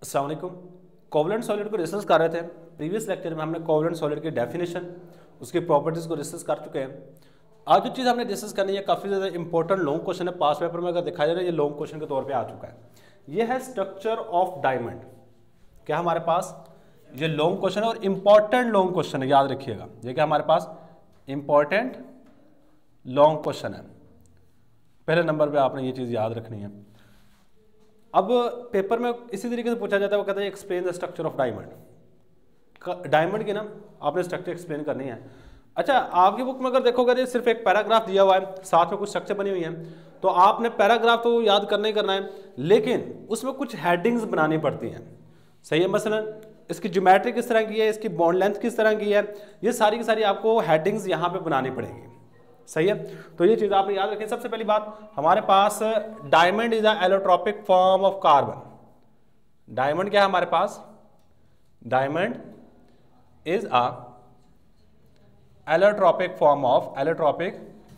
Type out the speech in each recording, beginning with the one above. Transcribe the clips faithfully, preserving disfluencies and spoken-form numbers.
अस्सलाम वालेकुम। Covalent solid को डिस्कस कर रहे थे। प्रीवियस लेक्चर में हमने कोवलेंट सॉलिड की डेफिनेशन, उसकी प्रॉपर्टीज को डिस्कस कर चुके हैं। आज जो चीज़ हमने डिस्कस करनी है काफ़ी ज़्यादा इंपॉर्टेंट लॉन्ग क्वेश्चन है, पास पेपर में अगर दिखाया जाए ये लॉन्ग क्वेश्चन के तौर पे आ चुका है। ये है स्ट्रक्चर ऑफ डायमंड। क्या हमारे पास ये लॉन्ग क्वेश्चन है और इंपॉर्टेंट लॉन्ग क्वेश्चन है, याद रखिएगा। ये क्या हमारे पास इंपॉर्टेंट लॉन्ग क्वेश्चन है, पहले नंबर पे आपने ये चीज़ याद रखनी है। अब पेपर में इसी तरीके से पूछा जाता है, वो कहता है explain the structure of diamond. Diamond की ना आपने स्ट्रक्चर एक्सप्लेन करनी है। अच्छा, आपकी बुक में अगर देखोगे तो सिर्फ एक पैराग्राफ दिया हुआ है, साथ में कुछ स्ट्रक्चर बनी हुई है, तो आपने पैराग्राफ तो याद करना ही करना है, लेकिन उसमें कुछ हेडिंग्स बनानी पड़ती हैं। सही है। मसलन इसकी ज्योमेट्री किस तरह की है, इसकी बॉन्ड लेंथ किस तरह की है, ये सारी की सारी आपको हेडिंग्स यहाँ पे बनानी पड़ेगी। सही है। तो ये चीज़ आपने याद रखें। सबसे पहली बात, हमारे पास diamond is a allotropic form of carbon. Diamond क्या है हमारे पास? Diamond is a allotropic form of allotropic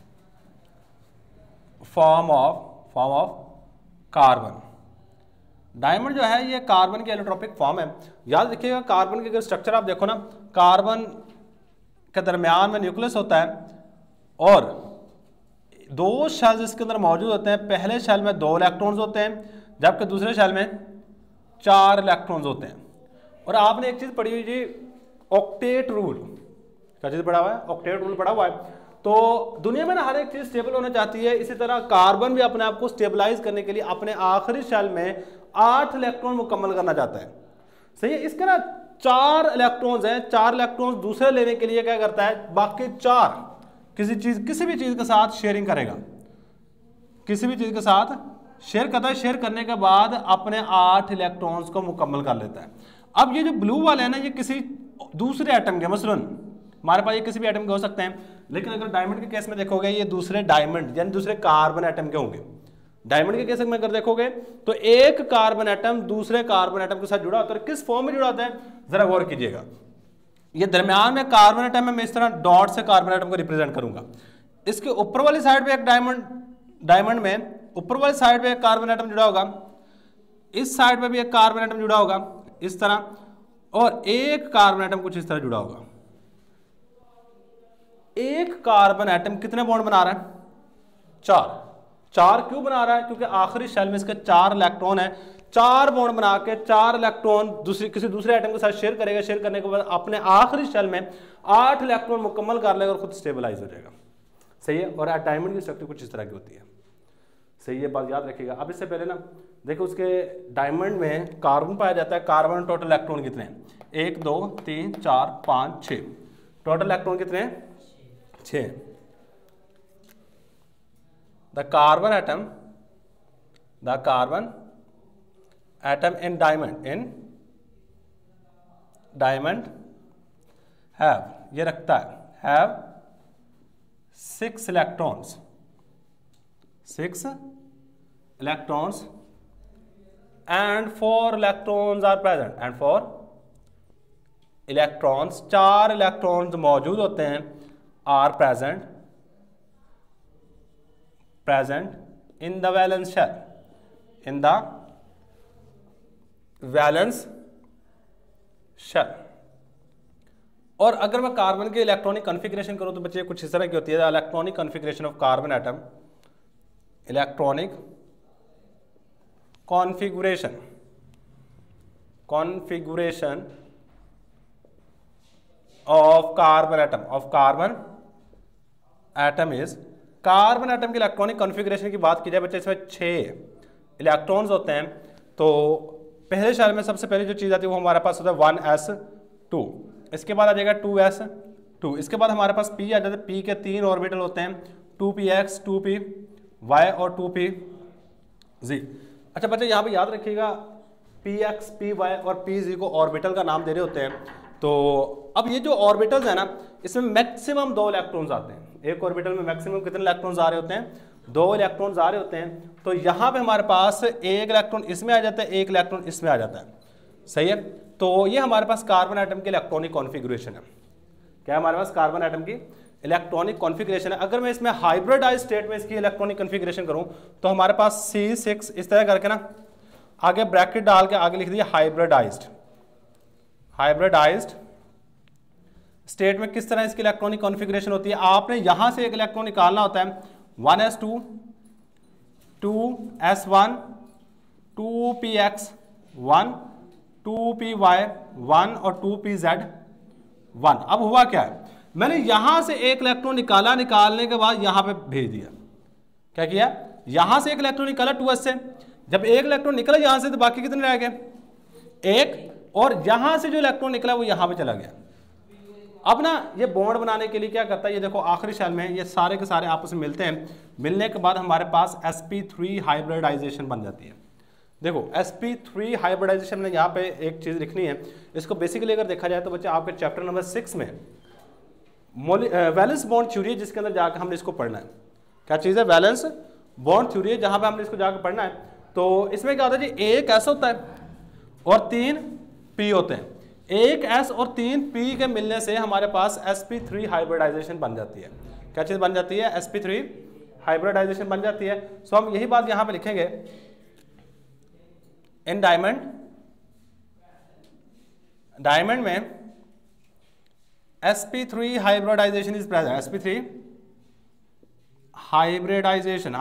form of form of carbon. Diamond जो है ये कार्बन की एलोट्रोपिक फॉर्म है। याद रखिएगा, कार्बन के अगर स्ट्रक्चर आप देखो ना, कार्बन के दरमियान में न्यूक्लियस होता है और दो शेल्स इसके अंदर मौजूद होते हैं। पहले शेल में दो इलेक्ट्रॉन्स होते हैं, जबकि दूसरे शेल में चार इलेक्ट्रॉन्स होते हैं। और आपने एक चीज पढ़ी हुई जी, ऑक्टेट रूल। क्या चीज पढ़ा हुआ है? ऑक्टेट रूल पढ़ा हुआ है। तो दुनिया में ना हर एक चीज स्टेबल होना चाहती है, इसी तरह कार्बन भी अपने आप को स्टेबलाइज करने के लिए अपने आखिरी शेल में आठ इलेक्ट्रॉन मुकम्मल करना चाहता है। सही है। इसके ना चार इलेक्ट्रॉन्स हैं, चार इलेक्ट्रॉन्स दूसरे लेने के लिए क्या करता है, बाकी चार किसी चीज किसी भी चीज के साथ शेयरिंग करेगा, किसी भी चीज के साथ शेयर करता है। शेयर करने के बाद अपने आठ इलेक्ट्रॉन्स को मुकम्मल कर लेता है। अब ये जो ब्लू वाले हैं ना, ये किसी दूसरे एटम के, मसलन हमारे पास ये किसी भी एटम के हो सकते हैं, लेकिन अगर डायमंड के केस में देखोगे ये दूसरे डायमंड यानी दूसरे कार्बन एटम के होंगे। डायमंड के केस में अगर देखोगे तो एक कार्बन एटम दूसरे कार्बन एटम के साथ जुड़ा होता है। किस फॉर्म में जुड़ा होता है जरा गौर कीजिएगा। ये दरमियान में कार्बन एटम है, मैं इस तरह डॉट से कार्बन एटम को रिप्रेजेंट करूंगा। इसके ऊपर वाली साइड पे एक डायमंड डायमंड में ऊपर वाली साइड पे एक कार्बन एटम जुड़ा होगा, इस साइड पे भी एक कार्बन एटम जुड़ा होगा इस तरह, और एक कार्बन एटम कुछ इस तरह जुड़ा होगा। एक कार्बन एटम कितने बॉन्ड बना रहा है? चार। चार क्यों बना रहा है? क्योंकि आखिरी शेल में इसके चार इलेक्ट्रॉन है। चार बॉन्ड बना के चार इलेक्ट्रॉन दूसरी किसी दूसरे एटम के साथ शेयर करेगा। शेयर करने के बाद अपने आखिरी शेल में आठ इलेक्ट्रॉन मुकम्मल कर लेगा और खुद स्टेबलाइज हो जाएगा। सही है। और डायमंड की स्ट्रक्चर कुछ इस तरह की होती है। सही है, बात याद रखिएगा। अब इससे पहले ना देखो, उसके डायमंड में कार्बन पाया जाता है। कार्बन टोटल इलेक्ट्रॉन कितने हैं? एक, दो, तीन, चार, पाँच, छः। टोटल इलेक्ट्रॉन कितने हैं? छः। The carbon atom the carbon atom in diamond in diamond have, ये रखता है have six electrons six electrons and four electrons are present and four electrons चार electrons मौजूद होते हैं are present present in the valence shell in the valence shell. और अगर मैं कार्बन के इलेक्ट्रॉनिक कॉन्फ़िगरेशन करूं तो बच्चे कुछ इस तरह की होती है। Electronic configuration of carbon atom, electronic configuration configuration of carbon atom of carbon atom is, carbon atom के इलेक्ट्रॉनिक कॉन्फ़िगरेशन की बात की जाए बच्चे, इसमें छह इलेक्ट्रॉन्स होते हैं। तो पहले शेल में सबसे पहले जो चीज़ आती है वो हमारे पास होता है वन एस टू। इसके बाद आ जाएगा टू एस टू। इसके बाद हमारे पास पी आ जाता है। पी के तीन ऑर्बिटल होते हैं, two P X, two P Y और टू पी जी। अच्छा बच्चे, यहाँ पे याद रखिएगा, पी एक्स, पी वाई और पी जी को ऑर्बिटल का नाम दे रहे होते हैं। तो अब ये जो ऑर्बिटल्स है ना, इसमें मैक्सिमम दो इलेक्ट्रॉन्स आते हैं। एक ऑर्बिटल में मैक्सिमम कितने इलेक्ट्रॉन्स आ रहे होते हैं? दो इलेक्ट्रॉन्स आ रहे होते हैं। तो यहाँ पे हमारे पास एक इलेक्ट्रॉन इसमें आ जाता है, एक इलेक्ट्रॉन इसमें आ जाता है। सही है। तो ये हमारे पास कार्बन एटम की इलेक्ट्रॉनिक कॉन्फ़िगरेशन है। क्या है हमारे पास? कार्बन एटम की इलेक्ट्रॉनिक कॉन्फ़िगरेशन है। अगर मैं इसमें हाइब्रिडाइज स्टेट में इसकी इलेक्ट्रॉनिक कॉन्फ़िगरेशन करूं तो हमारे पास सी सिक्स इस तरह करके ना आगे ब्रैकेट डाल के आगे लिख दिया हाइब्रिडाइज्ड। हाइब्रिडाइज्ड स्टेट में किस तरह इसकी इलेक्ट्रॉनिक कॉन्फ़िगरेशन होती है, आपने यहां से एक इलेक्ट्रॉन निकालना होता है, one S two, two S one, two P X one, two P Y one और टू पी जेड वन। अब हुआ क्या है, मैंने यहां से एक इलेक्ट्रॉन निकाला, निकालने के बाद यहां पे भेज दिया। क्या किया, यहां से एक इलेक्ट्रॉन निकाला टू एस से, जब एक इलेक्ट्रॉन निकला यहां से तो बाकी कितने रह गए, एक, और यहां से जो इलेक्ट्रॉन निकला वो यहां पे चला गया। अब ना ये बॉन्ड बनाने के लिए क्या करता है, ये देखो आखिरी शेल में ये सारे के सारे आपस में मिलते हैं, मिलने के बाद हमारे पास एस पी थ्री हाइब्रिडाइजेशन बन जाती है। देखो एस पी थ्री हाइब्रिडाइजेशन में यहाँ पे एक चीज लिखनी है, इसको बेसिकली अगर देखा जाए तो बच्चे आपके चैप्टर नंबर सिक्स में वैलेंस बॉन्ड थ्योरी है, जिसके अंदर जाकर हमने इसको पढ़ना है। क्या चीज़ है, वैलेंस बॉन्ड थ्योरी है, जहाँ पे हमने इसको जाकर पढ़ना है। तो इसमें क्या होता है जी, एक एस होता है और तीन पी होते हैं, एक एस और तीन पी के मिलने से हमारे पास एस पी थ्री हाइब्रिडाइजेशन बन जाती है। क्या चीज़ बन जाती है, एस पी थ्री हाइब्रिडाइजेशन बन जाती है। सो हम यही बात यहाँ पे लिखेंगे, इन डायमंड, डायमंड में S P three hybridization is present, S P three hybridization,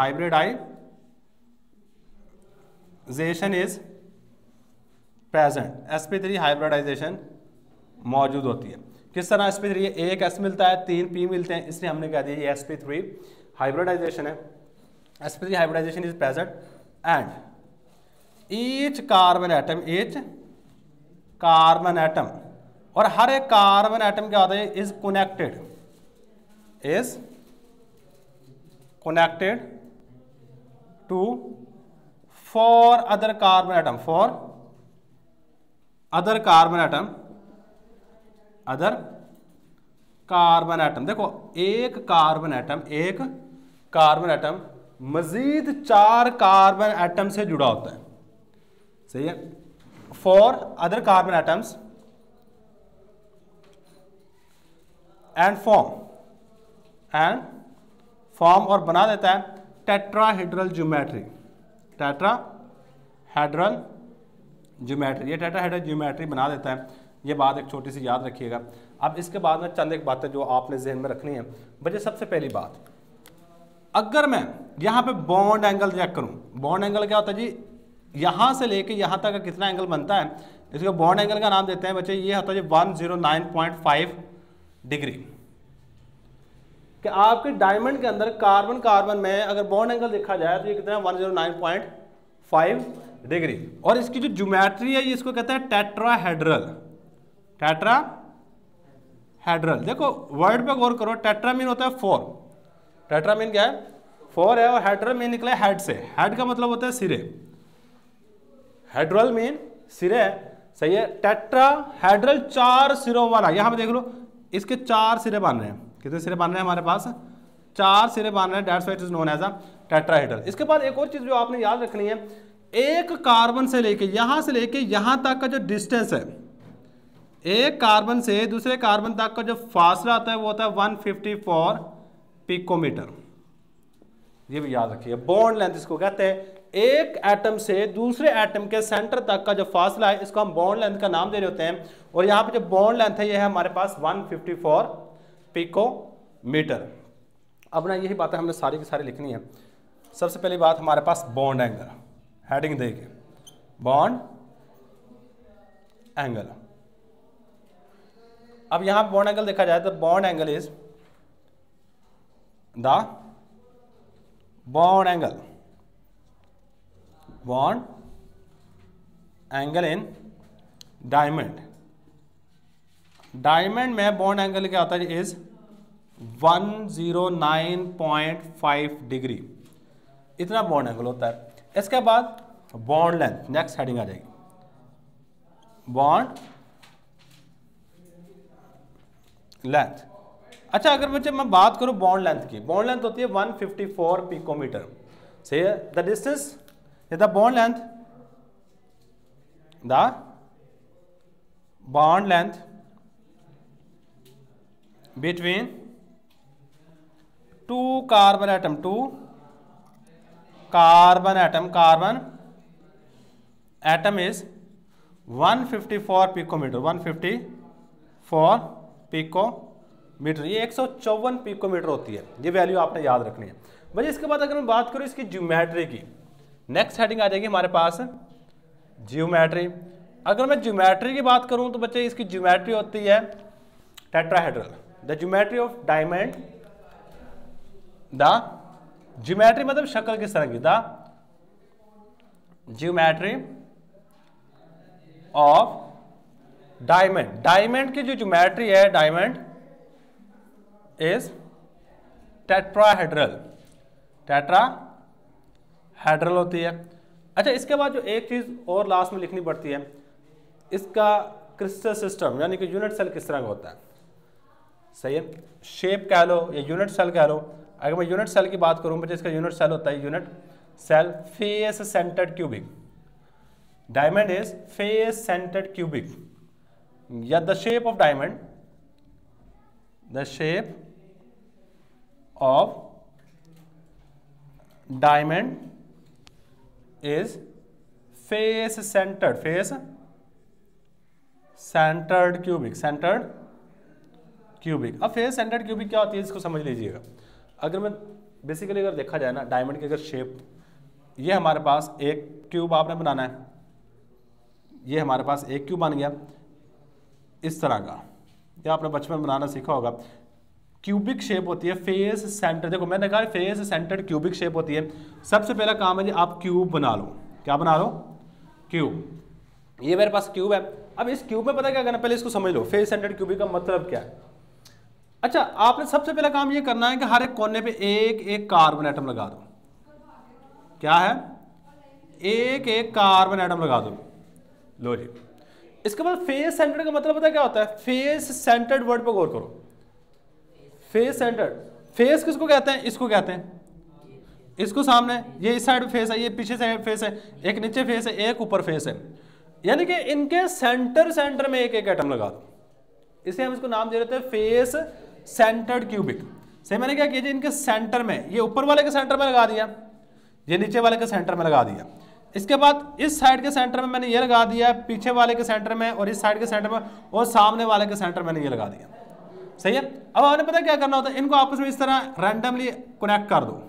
hybridization is present, S P three hybridization मौजूद होती है। किस तरह एस पी थ्री, एक एस मिलता है, तीन पी मिलते हैं, इसलिए हमने कह दिया ये एस पी थ्री हाइब्रिडाइजेशन है। S P three hybridization is present and each carbon atom, each carbon atom, और हर एक कार्बन एटम क्या होता है, is connected, is connected to four other carbon atom, four other carbon atom, other carbon atom. देखो एक carbon atom, एक carbon atom मजीद चार कार्बन एटम से जुड़ा होता है, सही है। Four other carbon atoms and form, and form और बना देता है टेट्राहेड्रल ज्योमेट्री, टेट्राहेड्रल ज्योमेट्री, ये टेट्राहेड्रल ज्योमेट्री बना देता है। ये बात एक छोटी सी याद रखिएगा। अब इसके बाद में चंद एक बातें जो आपने जहन में रखनी है बच्चे। सबसे पहली बात, अगर मैं यहाँ पे बॉन्ड एंगल चेक करूँ, बॉन्ड एंगल क्या होता है जी, यहाँ से लेके यहाँ तक का कितना एंगल बनता है, इसको बॉन्ड एंगल का नाम देते हैं बच्चे, ये होता है जी one zero nine point five degree. कि आपके डायमंड के अंदर कार्बन कार्बन में अगर बॉन्ड एंगल देखा जाए तो ये कितना है, one zero nine point five degree. और इसकी जो ज्योमेट्री है ये इसको कहते हैं टेट्राहेड्रल, टेट्राहेड्रल। देखो वर्ड पे गौर करो, टेट्रा मीन होता है फोर, टेट्रा मीन क्या है, फोर है, और हेड्रल मीन निकला हेड से, हेड का मतलब होता है सिरे, हेड्रल मीन सिरे, सही है। टेट्राहेड्रल चार सिरों वाला, यहां पे देख लो इसके चार सिरे बन रहे हैं, कितने सिरे बन रहे हैं हमारे पास, चार सिरे बन रहे हैं, that's why it is known as a tetrahedral. इसके बाद एक और चीज जो आपने याद रखनी है, एक कार्बन से लेके यहां से लेके यहां तक का जो डिस्टेंस है, एक कार्बन से दूसरे कार्बन तक का जो फासला आता है वो होता है वन फिफ्टी फोर पिकोमीटर। ये भी याद रखिए, बॉन्ड लेंथ इसको कहते हैं। एक एटम से दूसरे एटम के सेंटर तक का जो फासला है इसको हम बॉन्ड लेंथ का नाम दे रहे होते हैं। और यहाँ पे जो बॉन्ड लेंथ है ये है हमारे पास वन फिफ्टी फोर पिकोमीटर। अब ना यही बातें हमने सारी की सारी लिखनी है। सबसे पहली बात हमारे पास बॉन्ड एंगल, हेडिंग देके बॉन्ड एंगल। अब यहां बॉन्ड एंगल देखा जाए तो bond angle is the bond angle, bond angle in diamond. Diamond में बॉन्ड एंगल क्या होता है, is one zero nine point five degree, इतना बॉन्ड एंगल होता है। इसके बाद बॉन्ड लेंथ, नेक्स्ट हेडिंग आ जाएगी बॉन्ड लेंथ। अच्छा अगर बच्चे मैं बात करूं बॉन्ड लेंथ की, बॉन्ड लेंथ होती है वन फिफ्टी फोर पिकोमीटर, सही है। The distance, the bond length, the bond length between two carbon atom, two carbon atom, carbon atom is one fifty four picometer, one fifty four picometer, ये एक सौ चौवन picometre होती है, ये value आपने याद रखनी है भाई। इसके बाद अगर मैं बात करूँ इसकी ज्योमेट्री की, नेक्स्ट हेडिंग आ जाएगी हमारे पास ज्योमेट्री। अगर मैं ज्योमेट्री की बात करूं तो बच्चे इसकी ज्योमेट्री होती है tetrahedral, the geometry of diamond, the geometry मतलब शक्ल किस तरह की, the geometry of diamond, diamond की जो ज्योमेट्री है डायमंड इज टेट्राहेड्रल, टेट्राहेड्रल होती है। अच्छा, इसके बाद जो एक चीज और लास्ट में लिखनी पड़ती है, इसका क्रिस्टल सिस्टम यानी कि यूनिट सेल किस तरह का होता है, सही है, शेप कह लो या यूनिट सेल कह लो। अगर मैं यूनिट सेल की बात करूं बच्चे, इसका यूनिट सेल होता है unit cell face centred cubic, diamond is face centred cubic, या the shape of diamond, the shape of diamond is face centred, face centred cubic, centred cubic. अब फेस सेंटर्ड क्यूबिक क्या होती है इसको समझ लीजिएगा। अगर मैं बेसिकली अगर देखा जाए ना, डायमंड की अगर शेप, ये हमारे पास एक क्यूब आपने बनाना है, ये हमारे पास एक क्यूब बन गया इस तरह का, ये आपने बचपन में बनाना सीखा होगा। क्यूबिक शेप होती है फेस सेंटर, देखो मैंने कहा फेस सेंटर्ड क्यूबिक शेप होती है। सबसे पहला काम है जी आप क्यूब बना लो, क्या बना लो, क्यूब। ये मेरे पास क्यूब है। अब इस क्यूब में पता क्या करना, पहले इसको समझ लो फेस सेंटर्ड क्यूबिक का मतलब क्या है। अच्छा, आपने सबसे पहला काम ये करना है कि हर एक कोने पे एक एक कार्बन एटम लगा दो, क्या है, एक एक कार्बन एटम लगा दो, लो जी। इसके बाद फेस सेंटर्ड का मतलब पता क्या होता है, फेस सेंटर्ड वर्ड पर गौर करो, फेस सेंटर्ड, फेस किसको कहते हैं, इसको कहते हैं, इसको सामने, ये इस साइड फेस है, ये पीछे साइड फेस है, एक नीचे फेस है, एक ऊपर फेस है, यानी कि इनके सेंटर सेंटर में एक एक एटम लगा दो, इसे हम इसको नाम दे देते हैं फेस सेंटर्ड क्यूबिक। सही, मैंने क्या किया जी, इनके सेंटर में, ये ऊपर वाले के सेंटर में लगा दिया, ये नीचे वाले के सेंटर में लगा दिया। इसके बाद इस साइड के सेंटर में मैंने ये लगा दिया, पीछे वाले के सेंटर में, और इस साइड के सेंटर में, और सामने वाले के सेंटर में मैंने ये लगा दिया। सही है। अब आपने पता क्या करना होता है, इनको आपस में इस तरह रैंडमली कनेक्ट कर दो,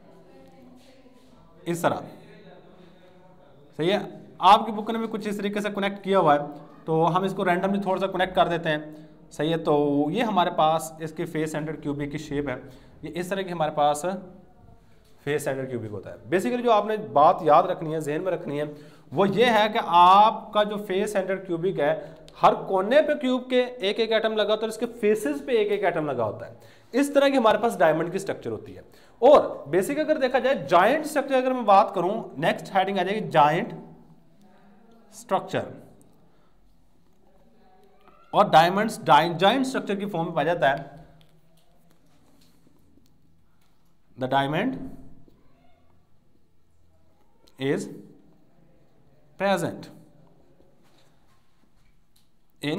इस तरह। सही है, आपकी बुक ने भी कुछ इस तरीके से कनेक्ट किया हुआ है, तो हम इसको रैंडमली थोड़ा सा कनेक्ट कर देते हैं। सही है, तो ये हमारे पास इसकी फेस सेंटर्ड क्यूबिक की शेप है, ये इस तरह की हमारे पास फेस सेंटर्ड क्यूबिक होता है। बेसिकली जो आपने बात याद रखनी है, जहन में रखनी है, वो ये है कि आपका जो फेस सेंटर्ड क्यूबिक है, हर कोने पे क्यूब के एक एक एटम लगा होता है, इसके फेसेस पे एक एक एटम लगा होता है। इस तरह की हमारे पास डायमंड की स्ट्रक्चर होती है। और बेसिक अगर देखा जाए जायंट स्ट्रक्चर, अगर मैं बात करूं, नेक्स्ट हेडिंग आ जाएगी जायंट स्ट्रक्चर। और डायमंड्स जायंट स्ट्रक्चर की फॉर्म में पाया जाता है, the diamond is present in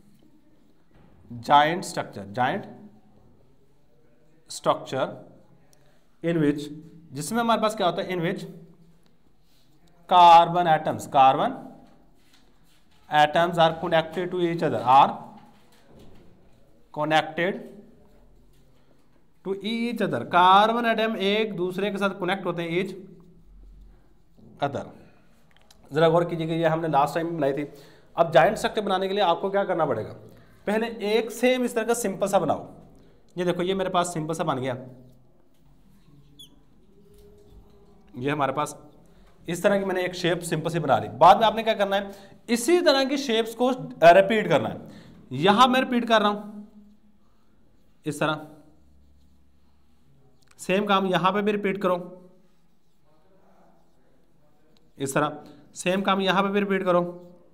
giant structure, giant structure in which, जिसमें हमारे पास क्या होता है, in which carbon atoms, carbon atoms are connected to each other, are connected to each other, carbon atom एक दूसरे के साथ कनेक्ट होते हैं, each other। जरा गौर कीजिएगा, ये हमने लास्ट टाइम बनाई थी। अब जायंट स्ट्रक्चर बनाने के लिए आपको क्या करना पड़ेगा, पहले एक सेम इस तरह का सिंपल सा बनाओ। ये देखो, ये मेरे पास सिंपल सा बन गया, ये हमारे पास इस तरह की मैंने एक शेप सिंपल सी बना ली। बाद में आपने क्या करना है, इसी तरह की शेप्स को रिपीट करना है। यहां मैं रिपीट कर रहा हूं इस तरह, सेम काम यहां पे भी रिपीट करो इस तरह, सेम काम यहां पे भी रिपीट करो।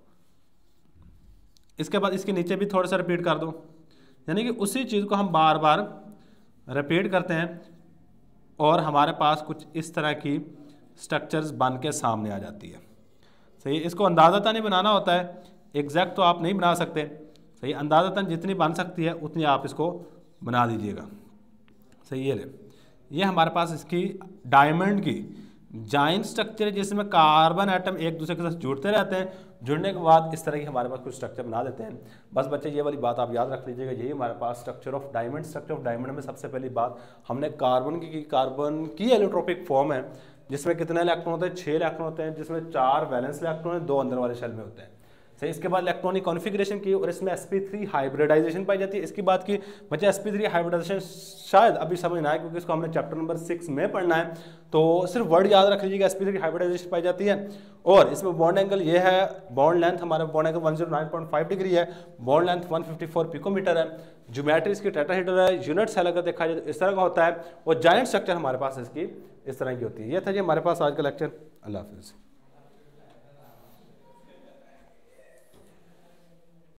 इसके बाद इसके नीचे भी थोड़ा सा रिपीट कर दो, यानी कि उसी चीज़ को हम बार बार रिपीट करते हैं और हमारे पास कुछ इस तरह की स्ट्रक्चर्स बन के सामने आ जाती है। सही, इसको अंदाज़तन नहीं बनाना होता है, एग्जैक्ट तो आप नहीं बना सकते। सही, अंदाज़तन जितनी बन सकती है उतनी आप इसको बना दीजिएगा। सही, ये ले, ये हमारे पास इसकी डायमंड की जाइंट स्ट्रक्चर जिसमें कार्बन एटम एक दूसरे के साथ जुड़ते रहते हैं, जुड़ने के बाद इस तरह की हमारे पास कुछ स्ट्रक्चर बना देते हैं। बस बच्चे ये वाली बात आप याद रख लीजिएगा, यही हमारे पास structure of diamond. Structure of diamond में सबसे पहली बात हमने कार्बन की कार्बन की एलोट्रोपिक फॉर्म है जिसमें कितने इलेक्ट्रॉन होते हैं, छः इलेक्ट्रॉन होते हैं, जिसमें चार वैलेंस इलेक्ट्रॉन हैं, दो अंदर वाले शेल में होते हैं। सही, इसके बाद इलेक्ट्रॉनिक कॉन्फ़िगरेशन की और इसमें एस पी थ्री हाइब्रिडाइजेशन पाई जाती है। इसकी बात की बच्चे एस पी थ्री हाइब्रिडाइजेशन शायद अभी समझ ना आए क्योंकि इसको हमने चैप्टर नंबर सिक्स में पढ़ना है, तो सिर्फ वर्ड याद रख लीजिएगा, एस पी थ्री हाइब्रिडाइजेशन पाई जाती है। और इसमें बॉन्ड एंगल ये है, बॉन्ड लेंथ हमारा bond angle one zero nine point five degree है, bond length one fifty four picometer है, ज्योमेट्री इसकी टेट्राहेड्रल है, यूनिट सेल अगर देखा जाए तो इस तरह का होता है, और जायंट स्ट्रक्चर हमारे पास इसकी इस तरह की होती है। ये था जी हमारे पास आज का लेक्चर। अल्लाह हाफिज़।